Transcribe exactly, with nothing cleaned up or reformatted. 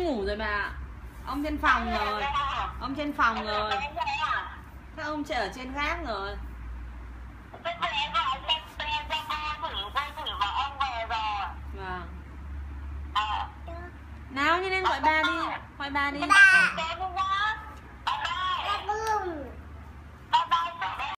ngủ rồi bà. Ông trên phòng rồi. Ông trên phòng rồi. Các ông sẽ ở trên gác rồi. Vâng. Nào nhanh lên gọi ba đi. Gọi ba đi.